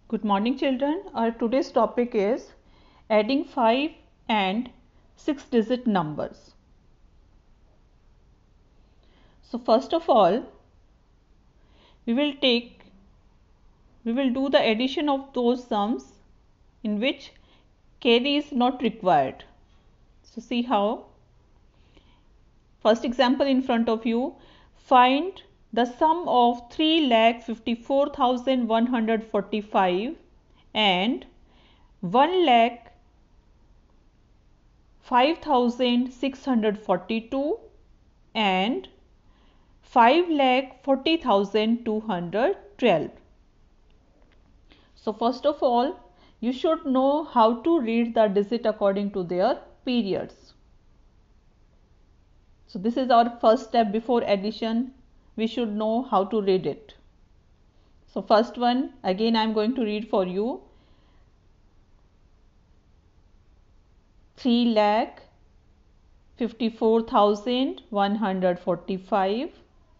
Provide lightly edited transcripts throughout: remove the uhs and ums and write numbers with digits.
Good morning children. Our today's topic is adding 5 and 6 digit numbers. So first of all we will do the addition of those sums in which carry is not required. So see how. First example in front of you, find the sum of 3,54,145 and 1,05,642 and 5,40,212. So first of all, you should know how to read the digit according to their periods. So this is our first step before addition. We should know how to read it. So first one, again I am going to read for you. 3,54,145,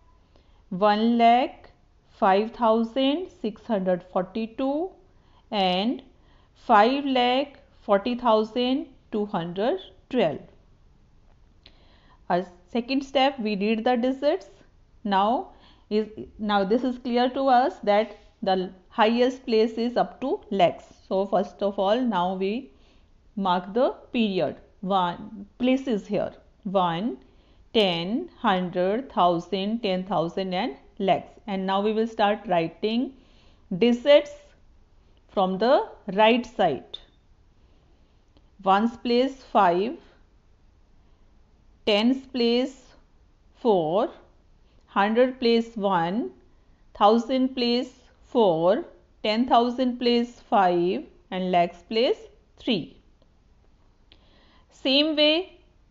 1,05,642 and 5,40,212. Our second step, we read the digits. Now this is clear to us that the highest place is up to lakhs. So first of all, now we mark the period. One places here. 1, 10, 100, 1000, 10,000 and lakhs. And now we will start writing digits from the right side. Ones place 5, tens place 4, 100 place 1, 1000 place 4, 10,000 place 5 and lakhs place 3. Same way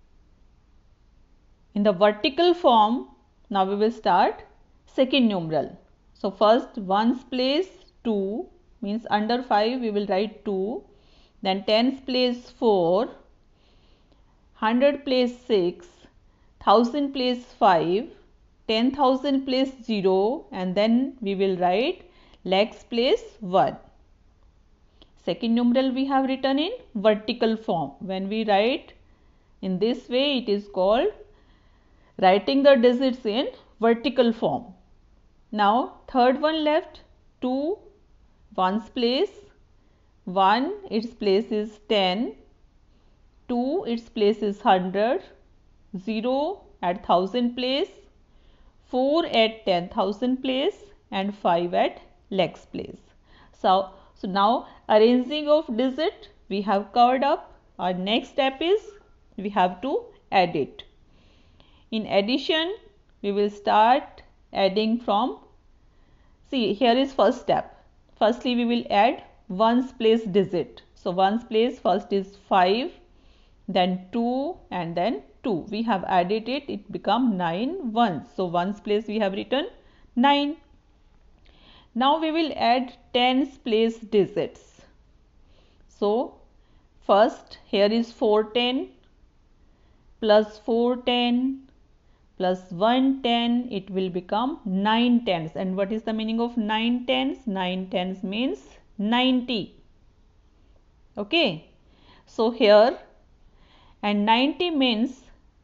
in the vertical form, now we will start second numeral. So first ones place 2 means under 5 we will write 2, then tens place 4, 100 place 6, 1000 place 5, 10,000 place 0 and then we will write lakhs place 1. Second numeral we have written in vertical form. When we write in this way, it is called writing the digits in vertical form. Now third one left, 2 ones place, 1 its place is 10, 2 its place is 100, 0 at 1000 place, 4 at 10,000 place and 5 at lakhs place. So now arranging of digit we have covered up. Our next step is we have to add it. In addition, we will start adding from, see here is first step. Firstly we will add ones place digit. So ones place first is 5, then 2 and then 2. We have added it, it become 9 ones. So ones place we have written 9. Now we will add tens place digits. So first here is 410 plus 410 plus 110, it will become 9 tens. And what is the meaning of 9 tens? 9 tens means 90. Okay. So here and 90 means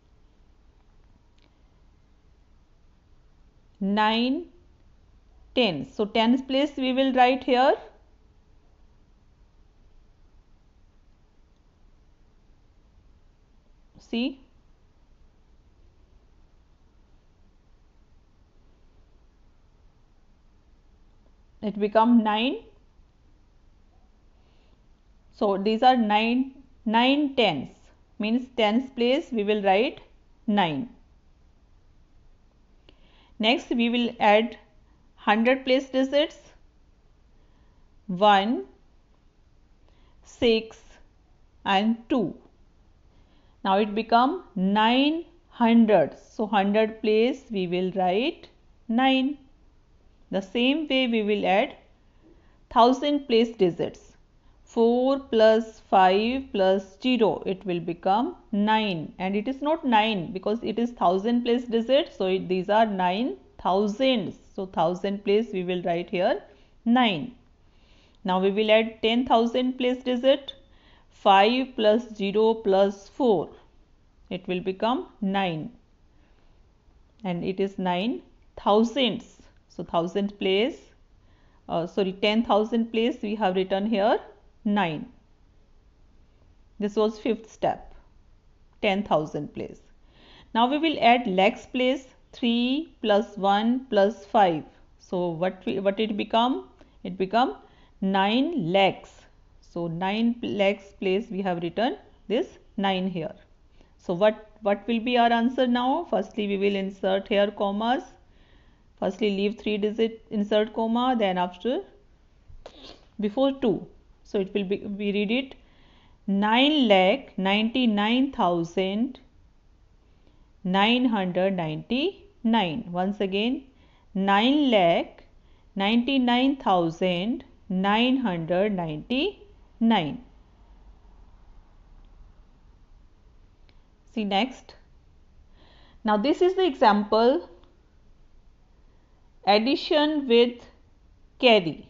9 tens. So tens place we will write here. See. It become 9. So these are 9 tens means tens place we will write 9. Next we will add 100 place digits 1, 6 and 2. Now it become 9 hundreds. So 100 place we will write 9. The same way we will add 1000 place digits. 4 plus 5 plus 0, it will become 9 and it is not 9 because it is 1000 place digits. So these are 9 thousands. So 1000 place we will write here 9. Now we will add 10,000 place digit. 5 plus 0 plus 4. It will become 9. And it is 9 thousands. So 1000 place, 10,000 place we have written here 9. This was fifth step, 10,000 place. Now we will add lakhs place, 3 plus 1 plus 5. So what it become? It become 9 lakhs. So 9 lakhs place we have written this 9 here. So what will be our answer now? Firstly we will insert here commas. Firstly leave 3 digit, insert comma, then after before 2. So it will be, we read it 9,99,999. Once again 9,99,999. See next. Now this is the example addition with carry.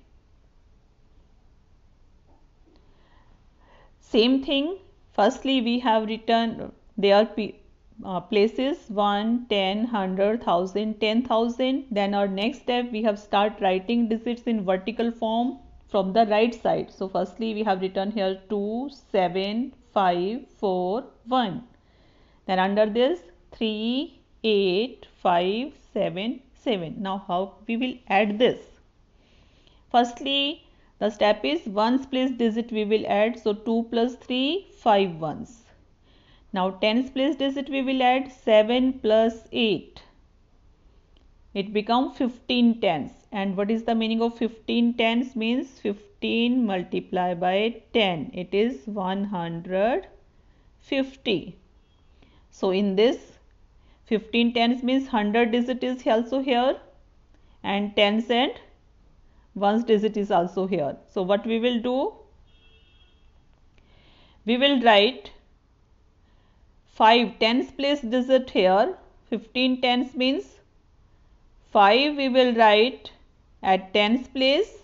Same thing. Firstly we have written their places 1, 10, 100, 1000, 10,000. Then our next step we have start writing digits in vertical form from the right side. So firstly we have written here 2, 7, 5, 4, 1. Then under this 3, 8, 5, 7, 7. Now how we will add this? Firstly the step is ones place digit we will add. So 2 plus 3, 5 ones. Now tens place digit we will add 7 plus 8. It becomes 15 tens. And what is the meaning of 15 tens? Means 15 multiplied by 10. It is 150. So in this 15 tens means 100 digit is also here, and tens and ones digit is also here. So what we will do? We will write 5 tens place digit here. 15 tens means 5 we will write at tens place,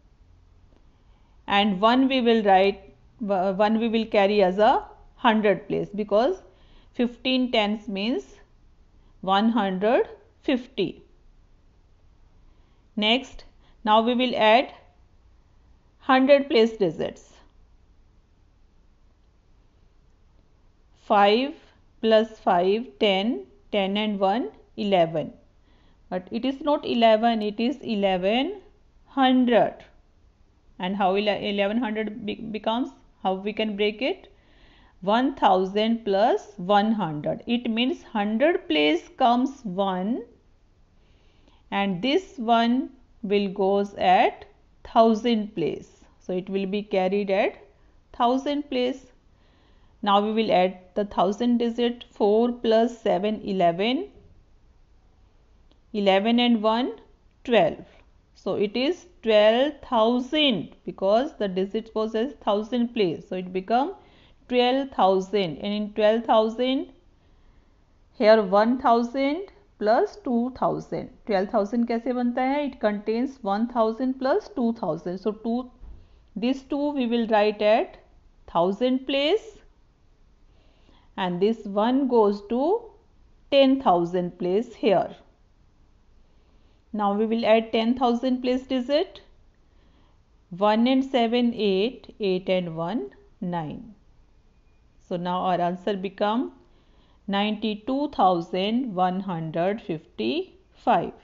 and 1 we will carry as a 100 place, because 15 tens means 150. Next, now we will add 100 place digits. 5 plus 5, 10, 10 and 1, 11. But it is not 11, it is 1100. And how 1100 becomes? How we can break it? 1000 plus 100. It means 100 place comes 1, and this one will goes at 1000 place. So it will be carried at 1000 place. Now we will add the 1000 digit. 4 plus 7, 11. 11 and 1, 12. So it is 12,000, because the digit was as 1000 place. So it become 12,000, and in 12,000 here 1000 plus 2000. 12,000 कैसे बनता है? It contains 1000 plus 2000. So these two we will write at 1000 place, and this one goes to 10,000 place here. Now we will add 10,000 place digit. 1 and 7, 8, 8 and 1, 9. So now our answer become 92,155.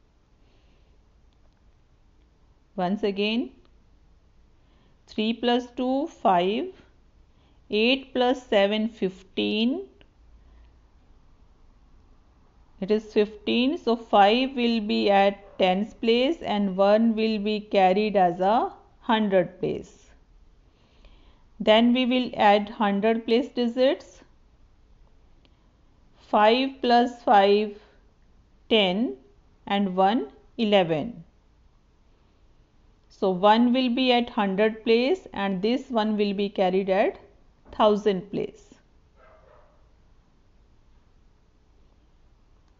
Once again, 3 plus 2, 5, 8 plus 7, 15. It is 15. So 5 will be at tens place, and 1 will be carried as a 100 place. Then we will add 100 place digits. 5 plus 5, 10, and 1, 11. So 1 will be at 100 place, and this one will be carried at 1000 place.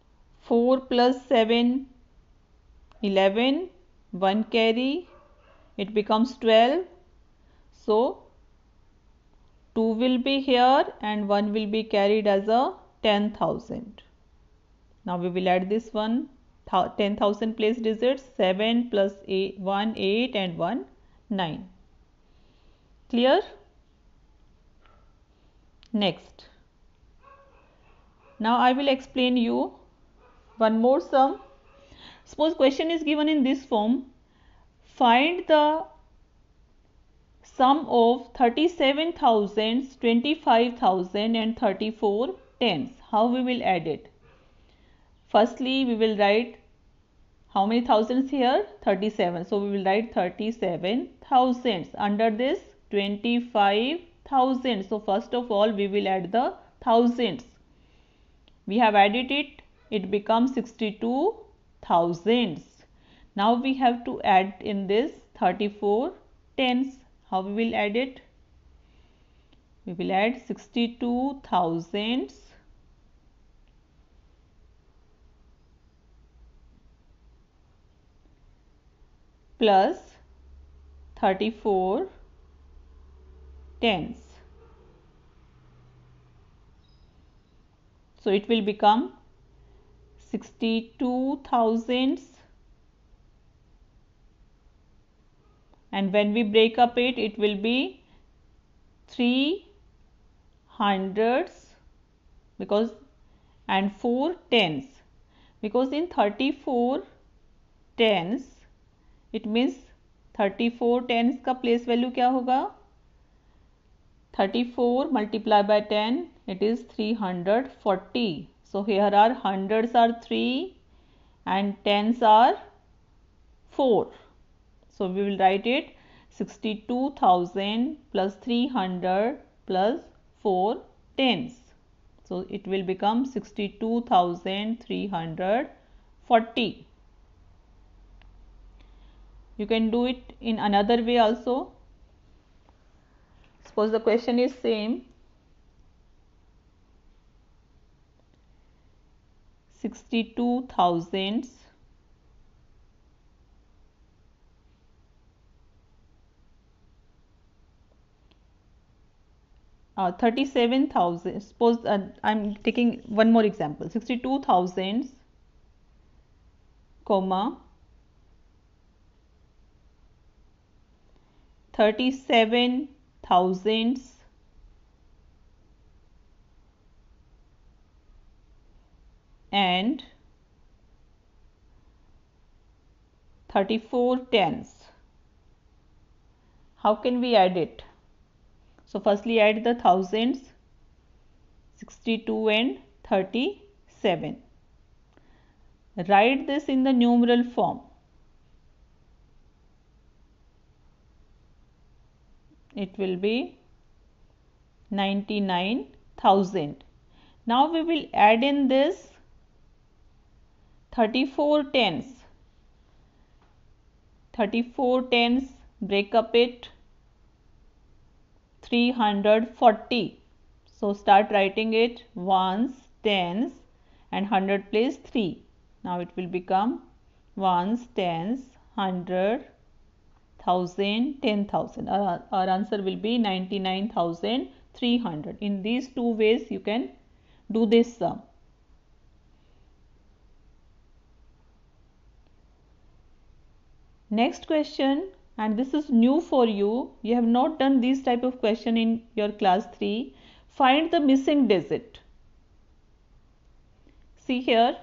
4 plus 7, 11, 1 carry, it becomes 12. So 2 will be here and 1 will be carried as a 10,000. Now we will add this one, 10,000 place digits, 7 plus 8, 1 8 and 1 9. Clear? Next. Now I will explain you one more sum. Suppose question is given in this form. Find the sum of 37,000s, 25,000 and 34 tens. How we will add it? Firstly, we will write how many thousands here? 37. So we will write 37 thousands. Under this 25,000. So first of all we will add the thousands. We have added it. It becomes 62 thousands. Now we have to add in this 34 tens. How we will add it? We will add 62 thousands plus 34 tens. So it will become 62 thousands, and when we break up it, it will be 3 hundreds because and 4 tens, because in 34 tens it means 34 tens का place value क्या होगा? 34 multiplied by 10, it is 340. So here are hundreds are 3 and tens are 4. So we will write it 62,000 plus 300 plus 4 tens. So it will become 62,340. You can do it in another way also. Suppose the question is same. 62 thousands 37,000. Suppose I'm taking one more example. 62 thousands, comma 37 thousands and 34 tens. How can we add it? So firstly add the thousands, 62 and 37. Write this in the numeral form. It will be 99,000. Now we will add in this 34 tens. 34 tens, break up it, 340. So start writing it ones, tens and 100 place 3. Now it will become ones, tens, 100, 1000, 10,000. Our answer will be 99,300. In these two ways you can do this sum. Next question, and this is new for you. You have not done this type of question in your class 3. Find the missing digit. See here.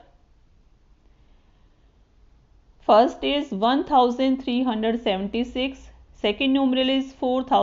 First is 1376. Second numeral is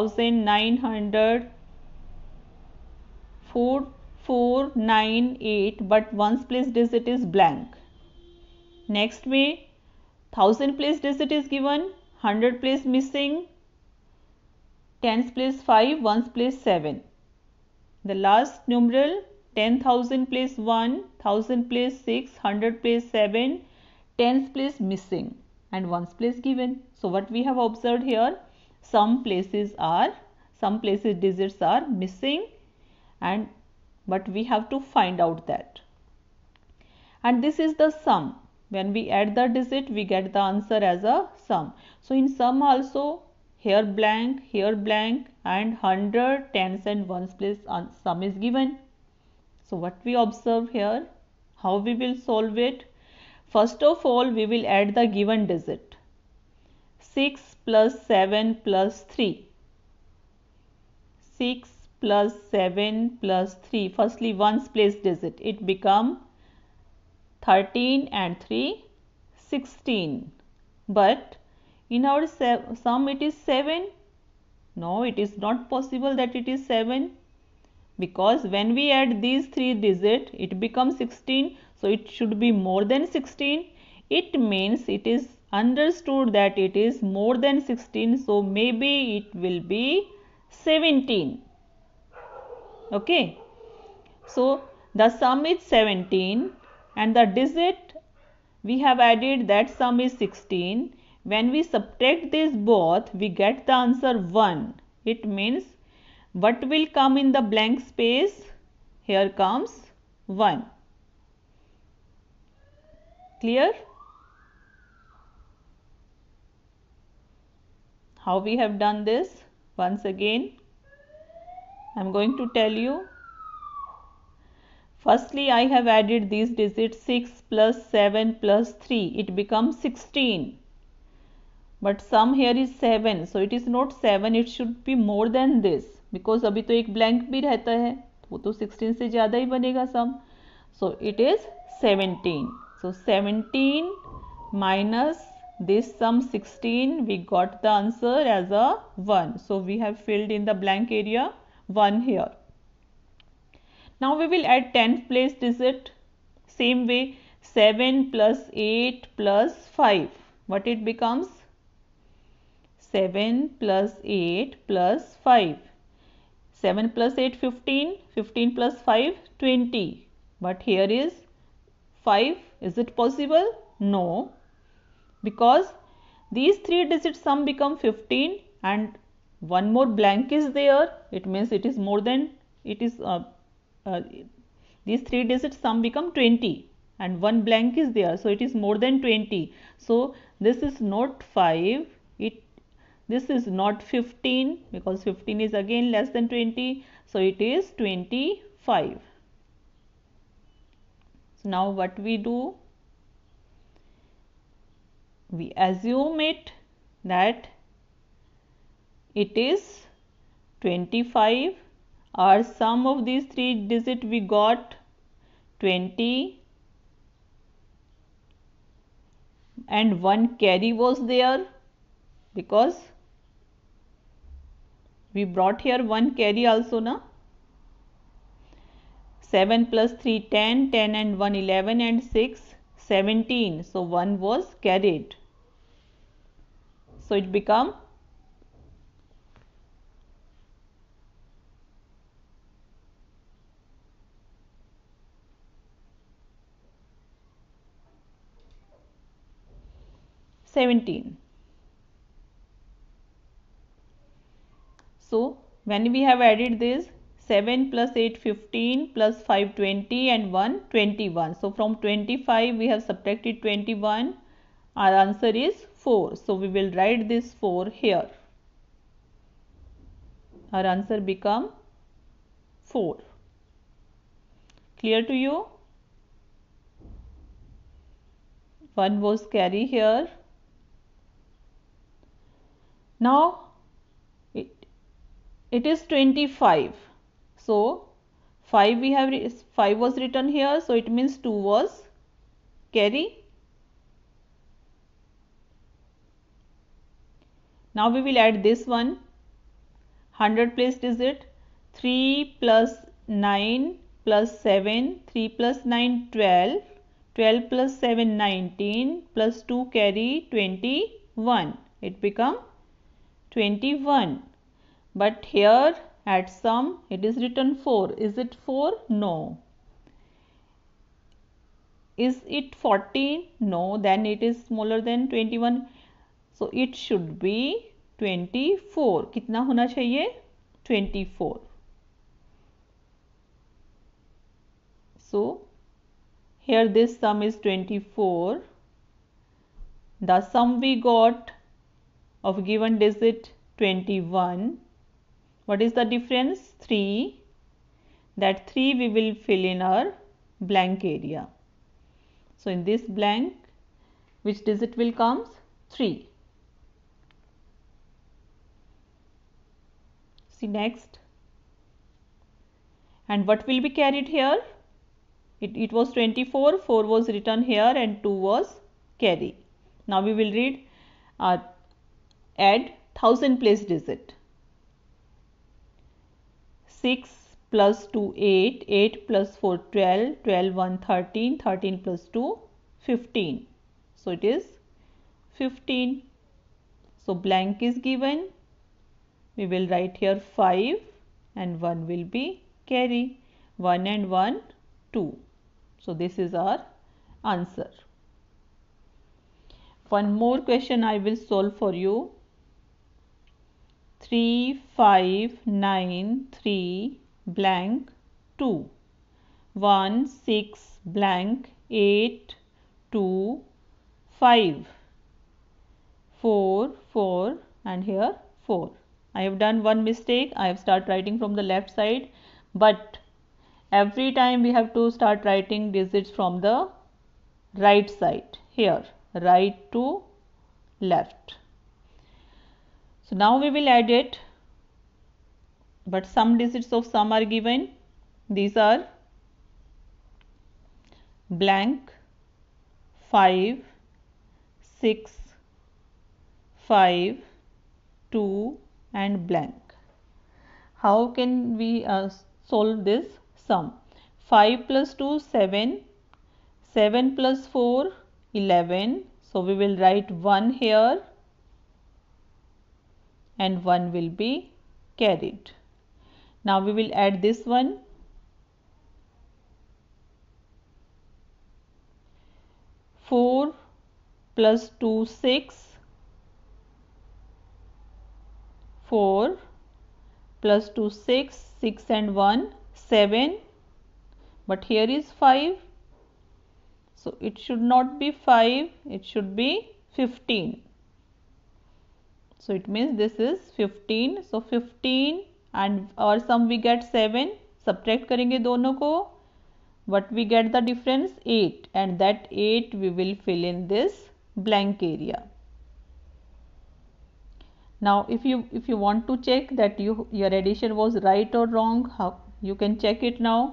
4498, but ones place digit is blank. Next way, 1000 place digit is given, 100 place missing, tens place 5, ones place 7. The last numeral 10,000 place 1, 1000 place 6, 100 place 7, tens place missing and ones place given. So what we have observed here, some places digits are missing, but we have to find out that. And this is the sum. When we add the digit, we get the answer as a sum. So in sum also, here blank, and 100, tens and ones place sum is given. So what we observe here, how we will solve it? First of all, we will add the given digit. 6 plus 7 plus 3. 6 plus 7 plus 3. Firstly, ones place digit. It become 13 and 3, 16. But in our sum it is 7. No, it is not possible that it is 7. Because when we add these 3 digits, it becomes 16. So it should be more than 16. It means it is understood that it is more than 16. So maybe it will be 17. Okay. So the sum is 17 and the digit we have added, that sum is 16. When we subtract these both, we get the answer 1. It means what will come in the blank space? Here comes 1. Clear? How we have done this? Once again, I am going to tell you. Firstly, I have added these digits 6 plus 7 plus 3. It becomes 16. But sum here is 7. So it is not 7. It should be more than this. Because अभी तो एक blank भी रहता है. वो तो 16 से ज़्यादा ही बनेगा sum. So it is 17. So 17 minus this sum 16. We got the answer as a 1. So we have filled in the blank area 1 here. Now we will add 10th place digit. Same way, 7 plus 8 plus 5. What it becomes? 7 plus 8 plus 5. 7 plus 8, 15. 15 plus 5, 20. But here is 5. Is it possible? No. Because these 3 digits sum become 15 and one more blank is there. It means it is more than, it is these 3 digits sum become 20 and one blank is there, so it is more than 20. So this is not 5, this is not 15 because 15 is again less than 20, so it is 25. So now what we do, we assume it that it is 25. Our sum of these 3 digits we got 20 and one carry was there because we brought here one carry also na. 7 plus 3, 10, 10 and 1, 11 and 6, 17. So 1 was carried. So it become 17. So when we have added this, 7 plus 8, 15 plus 5, 20 and 1, 21. So from 25 we have subtracted 21. Our answer is 4. So we will write this 4 here. Our answer become 4. Clear to you? 1 was carry here. Now it is 25. So 5 was written here, so it means 2 was carry. Now we will add this one, 100 place digit, 3 plus 9 plus 7, 3 plus 9, 12, 12 plus 7, 19, plus 2 carry 21. It become 21. But here at sum it is written 4. Is it 4? No. Is it 14? No. Then it is smaller than 21. So it should be 24. कितना होना चाहिए? 24. So here this sum is 24. The sum we got of given digit 21. What is the difference? 3. That 3 we will fill in our blank area. So in this blank, which digit will come? 3. See next. And what will be carried here? It was 24, 4 was written here and 2 was carry. Now we will read add thousand place digit. 6 plus 2 8, 8 plus 4 12, 12 1 13, 13 plus 2 15. So it is 15. So blank is given. We will write here 5 and 1 will be carry. 1 and 1 2. So this is our answer. One more question I will solve for you. 3 5 9 3 blank 2 1 6 blank 8 2 5 4 4 and here 4. I have done one mistake. I have started writing from the left side, but every time we have to start writing digits from the right side. Here right to left. So now we will add it, but some digits of sum are given. These are blank 5 6 5 2 and blank. How can we solve this sum? 5 plus 2 7, 7 plus 4 11. So we will write 1 here and 1 will be carried. Now we will add this one. 4 plus 2 6, 4 plus 2 6, 6 and 1 7, but here is 5. So it should not be 5, it should be 15. So it means this is 15. So 15 and our sum we get 7. Subtract करेंगे दोनों को. What we get the difference? 8, and that 8 we will fill in this blank area. Now if you want to check that your addition was right or wrong, how you can check it now.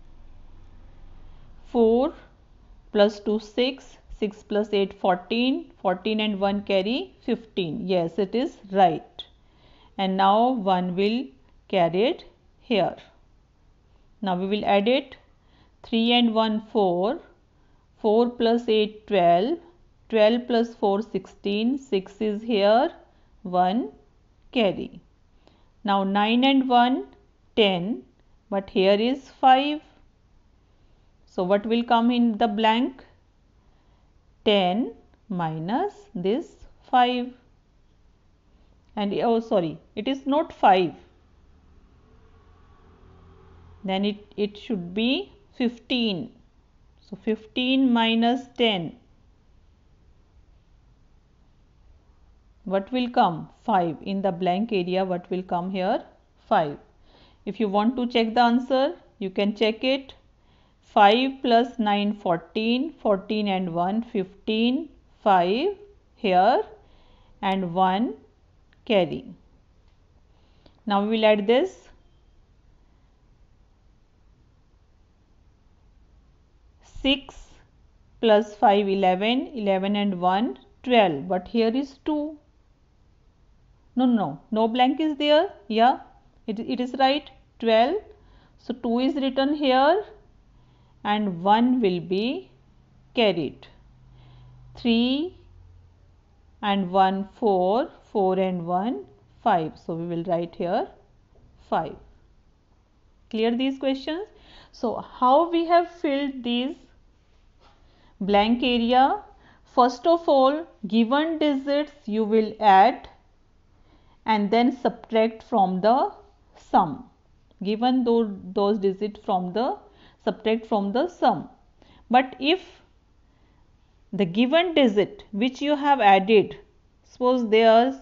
4 plus 2 6, 6 plus 8 14, 14 and 1 carry 15. Yes, it is right. And now 1 will carry it here. Now we will add it. 3 and 1 4, 4 plus 8 12, 12 plus 4 16, 6 is here, 1 carry. Now 9 and 1 10, but here is 5. So what will come in the blank? 10 minus this 5. And oh sorry, it is not 5. Then it should be 15. So 15 minus 10. What will come? 5. In the blank area, what will come here? 5. If you want to check the answer, you can check it. 5 plus 9 14, 14 and 1 15, 5 here and 1 carry. Now we will add this. 6 plus 5 11, 11 and 1 12, but here is 2. No blank is there. Yeah, it is right, 12. So 2 is written here and 1 will be carried. 3 and 1 4, 4 and 1 5. So we will write here 5. Clear these questions? So how we have filled these blank area? First of all, given digits you will add and then subtract from the sum. Given those digits from the subtract from the sum. But if the given digit which you have added, suppose they are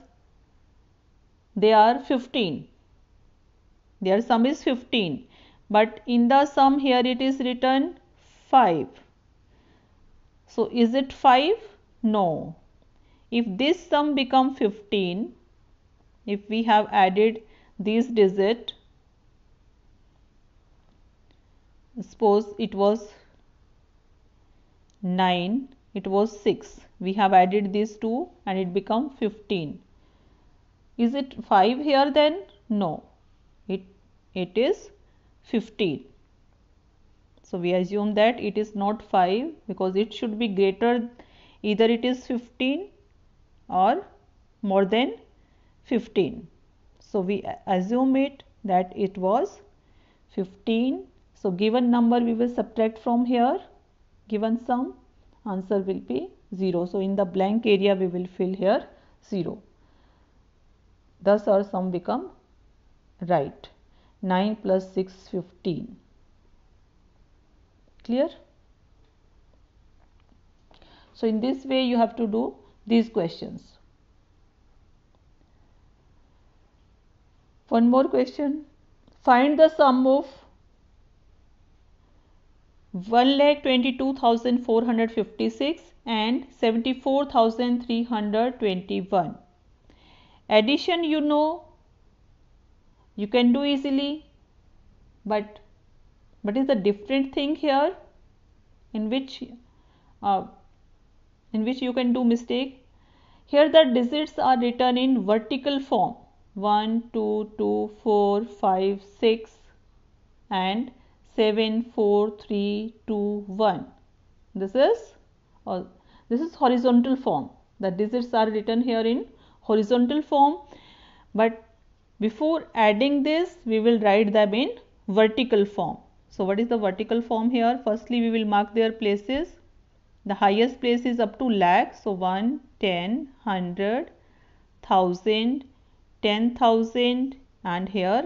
15, their sum is 15, but in the sum here it is written 5. So is it 5? No. If this sum become 15, if we have added these digit, suppose it was 9, it was 6, we have added these two and it become 15. Is it 5 here then? No, it is 15. So we assume that it is not 5 because it should be greater, either it is 15 or more than 15. So we assume it that it was 15. So given number we will subtract from here, given sum, answer will be 0. So in the blank area we will fill here 0. Thus our sum become right. 9 plus 6, 15. Clear? So in this way you have to do these questions. One more question. Find the sum of 1,22,456 and 74,321. Addition you know, you can do easily, but what is the different thing here in which you can do mistake? Here the digits are written in vertical form, 1, 2, 2, 4, 5, 6 and 7, 4, 3, 2, 1. This is horizontal form. The digits are written here in horizontal form, but before adding this we will write them in vertical form. So what is the vertical form here? Firstly we will mark their places. The highest place is up to lakh, so 1, 10, 100, 1000, 10,000, and here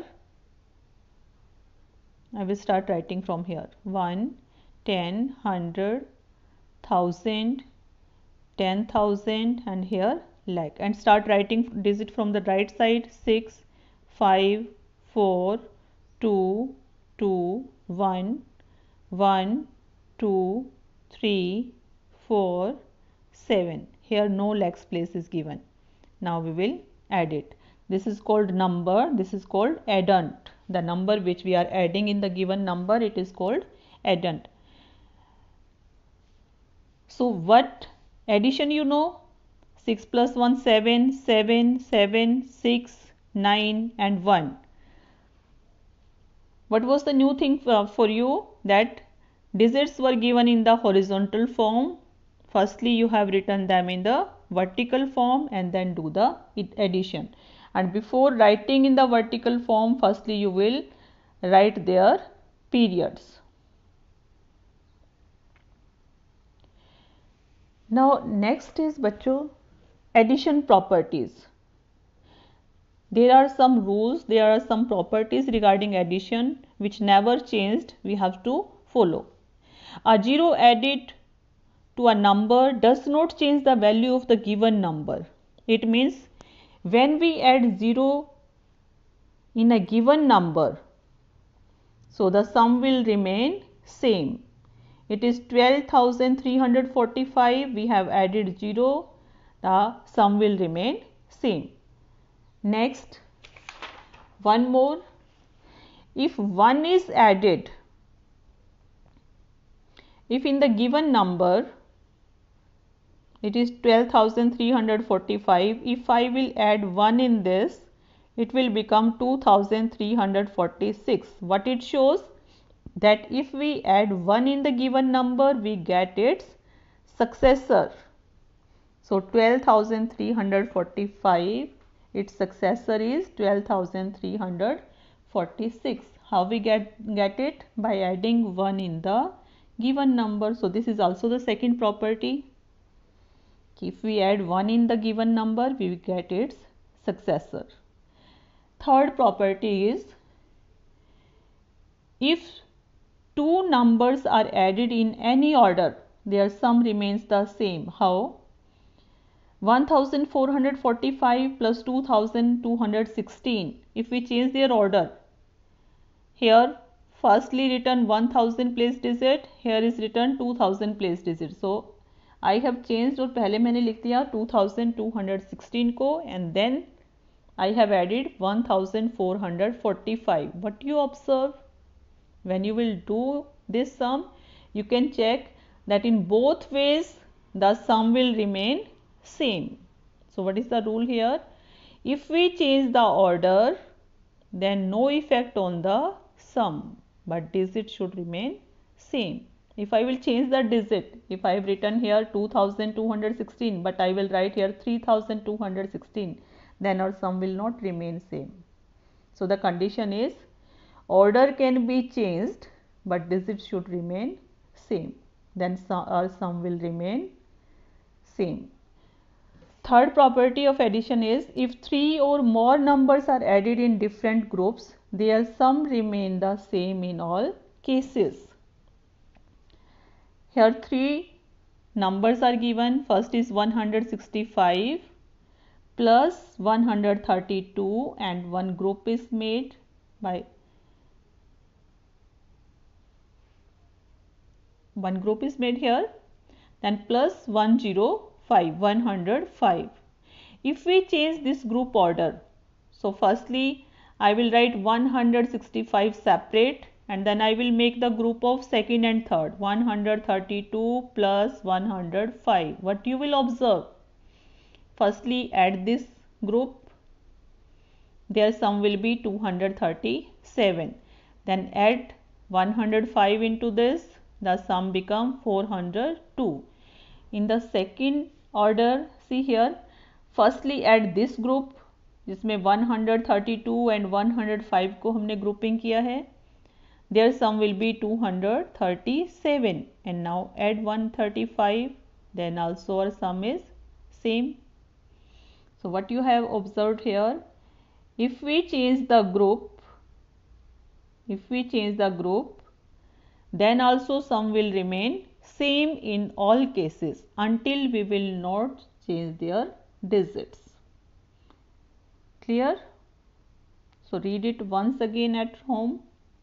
I will start writing from here 1, 10, 100, 1000, 10,000, and here lakh, and start writing digit from the right side. 6, 5, 4, 2, 2, 1, 1, 2, 3, 4, 7. Here no lakhs place is given. Now we will add it. This is called number. This is called addend. The number which we are adding in the given number, it is called addend. So what addition you know? 6 plus 1, 7, 7, 7, 6, 9 and 1. What was the new thing for you? That digits were given in the horizontal form. Firstly you have written them in the vertical form and then do the addition. And before writing in the vertical form, firstly you will write their periods. Now next is बच्चों addition properties. There are some rules, there are some properties regarding addition which never changed, we have to follow. A zero added to a number does not change the value of the given number. It means when we add 0 in a given number, so the sum will remain same. It is 12,345, we have added 0, the sum will remain same. Next, one more. If 1 is added, if in the given number it is 12,345, if I will add 1 in this, it will become 2,346. What it shows? That if we add 1 in the given number, we get its successor. So 12,345, its successor is 12,346. How we get it? By adding 1 in the given number. So this is also the second property. If we add 1 in the given number, we will get its successor. Third property is, if two numbers are added in any order, their sum remains the same. How? 1445 plus 2216. If we change their order, here firstly written 1000 place digit, here is written 2000 place digit. So I have changed और पहले मैंने लिख दिया 2216 को and then I have added 1445. What you observe? When you will do this sum, you can check that in both ways the sum will remain same. So what is the rule here? If we change the order, then no effect on the sum, but digit should remain same. If I will change the digit, if I have written here 2216 but I will write here 3216, then our sum will not remain same. So the condition is order can be changed but digit should remain same, then our sum will remain same. Third property of addition is if 3 or more numbers are added in different groups, their sum remain the same in all cases. Here 3 numbers are given. First is 165 plus 132 and one group is made by here, then plus 105. If we change this group order, so firstly I will write 165 separate and then I will make the group of second and third, 132 plus 105. What you will observe? Firstly add this group, their sum will be 237. Then add 105 into this, the sum become 402. In the second order, see here, firstly add this group जिसमें 132 and 105 को हमने grouping किया है, their sum will be 237 and now add 135, then also our sum is same. So what you have observed here, if we change the group, then also sum will remain same in all cases until we will not change their digits. Clear? So read it once again at home.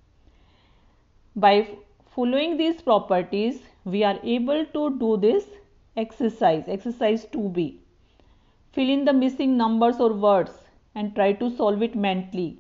By following these properties, we are able to do this exercise 2b. Fill in the missing numbers or words and try to solve it mentally.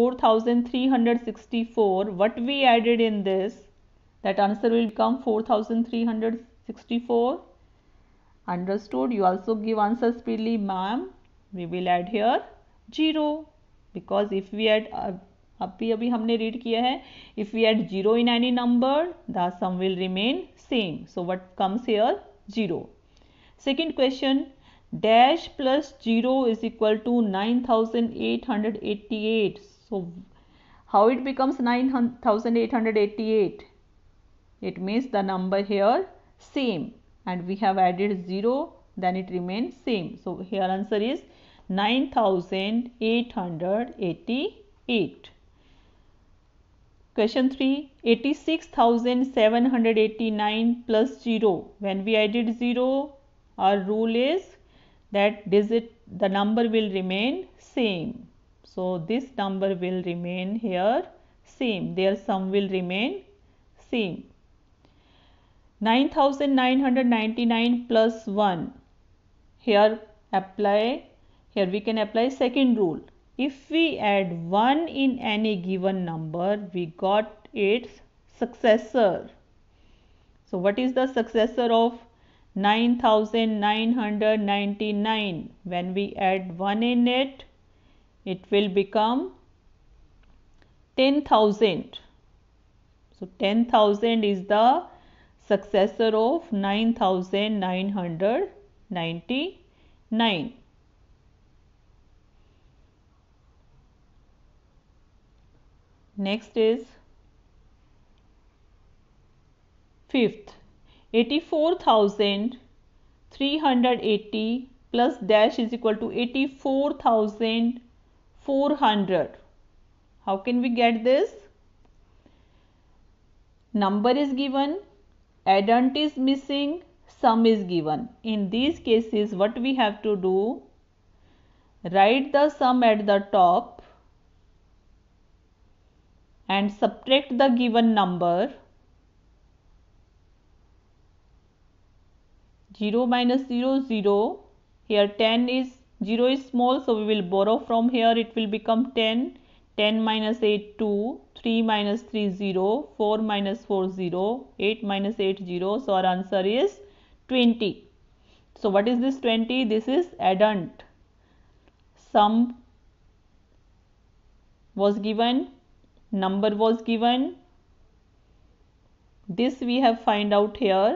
4364, what we added in this, that answer will become 4364. Understood? You also give answer speedily, ma'am. We will add here 0 because if we add अभी हमने read किया है, if we add 0 in any number, the sum will remain same. So what comes here? 0. Second question, dash plus 0 is equal to 9888. So how it becomes 9888? It means the number here same and we have added 0, then it remains same. So here answer is 9888. Question 3, 86,789 plus 0. When we added 0, our rule is that the number will remain same. So this number will remain here same. Their sum will remain same. 9,999 plus 1. Here we can apply second rule. If we add 1 in any given number, we got its successor. So what is the successor of 9,999? When we add 1 in it, it will become 10,000. So 10,000 is the successor of 9,999. Next is fifth, 84,380 plus dash is equal to 84,400. How can we get this? Number is given, addend is missing, sum is given. In these cases, what we have to do, write the sum at the top and subtract the given number. 0 minus 0, 0. Here 10 is 0 is small, so we will borrow from here. It will become 10. 10 minus 8, 2. 3 minus 3, 0. 4 minus 4, 0. 8 minus 8, 0. So our answer is 20. So what is this 20? This is addend. Sum was given, number was given. This we have find out here,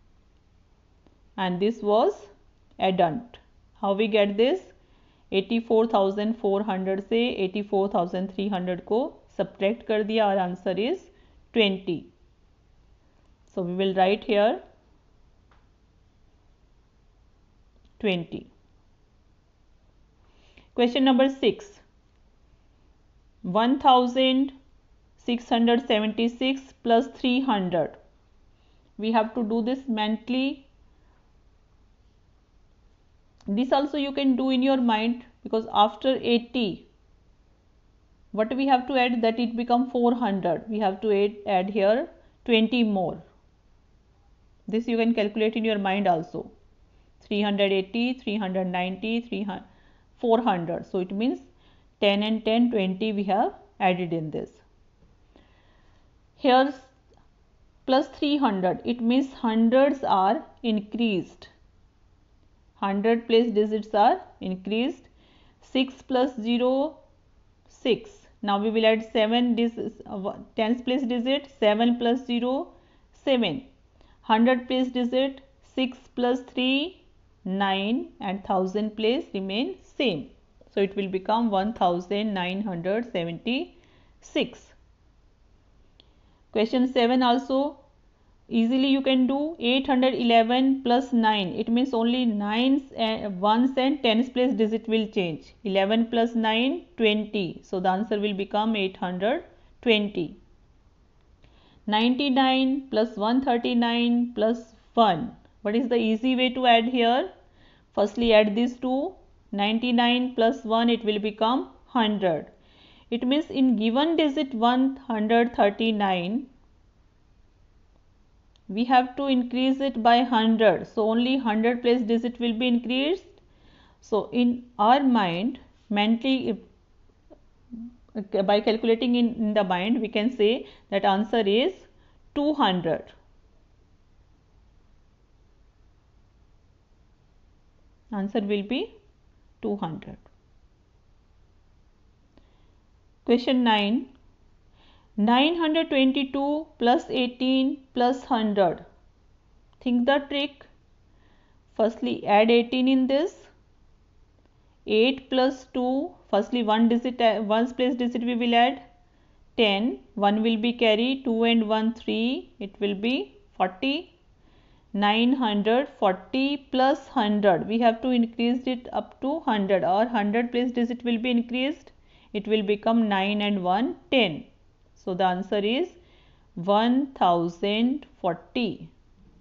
and this was addend. How we get this? 84,400 से 84,300 को subtract कर दिया. Our answer is 20. So we will write here 20. Question number 6. 1676 plus 300. We have to do this mentally. This also you can do in your mind, because after 80, what we have to add, that it become 400. We have to add here 20 more. This you can calculate in your mind also. 380, 390, 400. So it means 10 and 10, 20 we have added in this. Here plus 300, it means hundreds are increased. 100 place digits are increased. 6 plus 0, 6. Now we will add 7 tens place digit. 7 plus 0, 7. 100 place digit. 6 plus 3, 9, and 1000 place remain same. So it will become 1976. Question 7 also easily you can do. 811 plus 9. It means only 9's and 1's and 10's place digit will change. 11 plus 9, 20. So the answer will become 820. 99 plus 139 plus 1. What is the easy way to add here? Firstly add these two. 99 plus 1, it will become 100. It means in given digit 139, we have to increase it by 100. So only 100 place digit will be increased. So in our mind, mentally, by calculating in the mind, we can say that answer is 200. Answer will be 200. Question 9. 922 plus 18 plus 100. Think the trick. Firstly add 18 in this. 8 plus 2. Firstly one place digit we will add. 10. 1 will be carry. 2 and 1 3. It will be 40. 940 plus 100. We have to increase it up to 100, or 100 place digit will be increased. It will become 9 and 1 10. So the answer is 1040.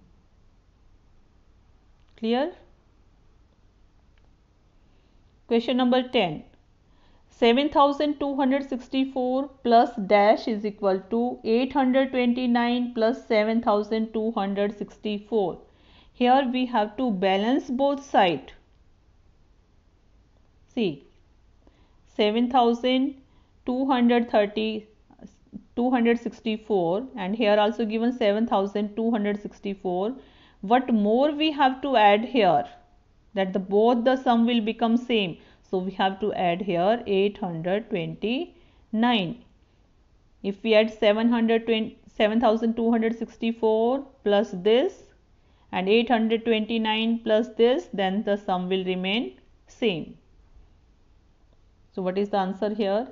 Clear? Question number 10. 7264 plus dash is equal to 829 plus 7264. Here we have to balance both sides. See, 264 and here also given 7264. What more we have to add here, that both the sum will become same. So we have to add here 829. If we add 7264 plus this and 829 plus this, then the sum will remain same. So what is the answer here?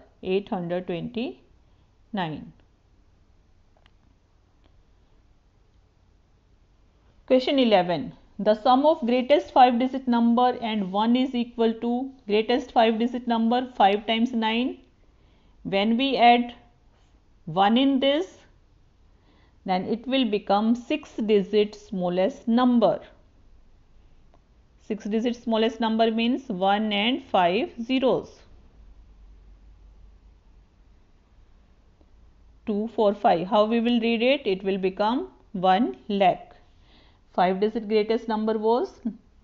829. Question 11. The sum of greatest 5-digit number and 1 is equal to greatest 5-digit number 5 times 9. When we add 1 in this, then it will become 6-digit smallest number. 6-digit smallest number means 1 and 5 zeros. 2, 4, 5. How we will read it? It will become 1 lakh. 5-digit greatest number was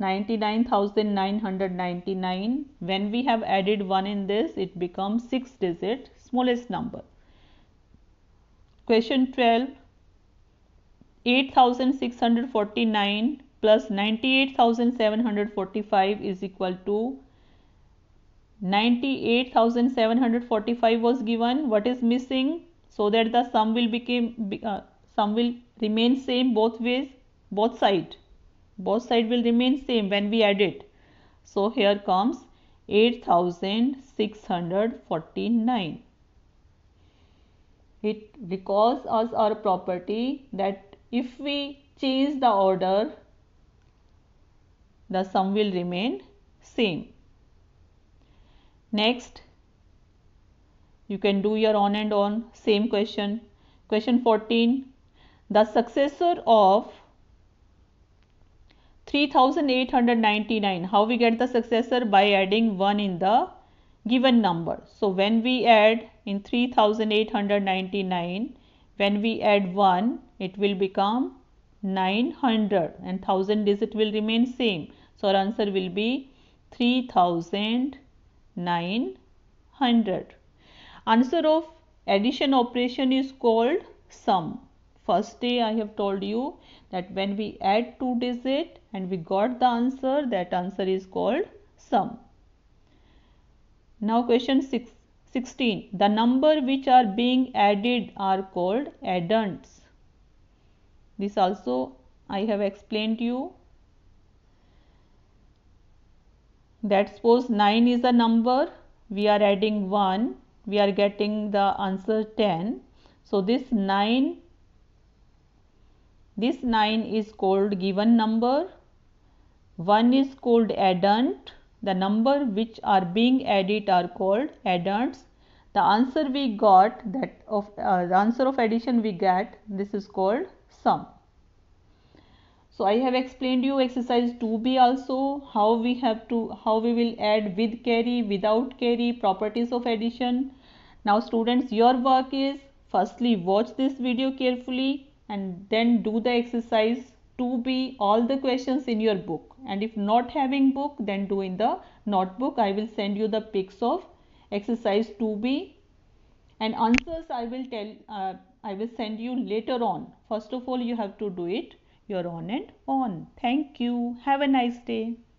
99,999. When we have added 1 in this, it becomes 6-digit smallest number. Question 12. 8,649 plus 98,745 is equal to 98,745 was given. What is missing? So that the sum will remain same both ways, both side will remain same when we add it. So here comes 8,649. It recalls us our property that if we change the order, the sum will remain same. Next, you can do your on and on. Same question. Question 14. The successor of 3,899. How we get the successor? By adding 1 in the given number. So when we add in 3,899, when we add 1, it will become 900 and 1000 digit will remain same. So our answer will be 3,900. Answer of addition operation is called sum. First day I have told you that when we add 2 digits and we got the answer, that answer is called sum. Now question 16. The number which are being added are called addends. This also I have explained to you. That suppose 9 is a number, we are adding 1, we are getting the answer 10. So this 9 is called given number, 1 is called addend, the number which are being added are called addends. The answer we got, the answer of addition we get, this is called sum. So I have explained you exercise 2b also, how we will add with carry, without carry, properties of addition. Now students, your work is firstly watch this video carefully and then do the exercise 2b, all the questions in your book, and if not having book, then do in the notebook. I will send you the pics of exercise 2b and answers I will send you later on. First of all, you have to do it your on and on. Thank you. Have a nice day.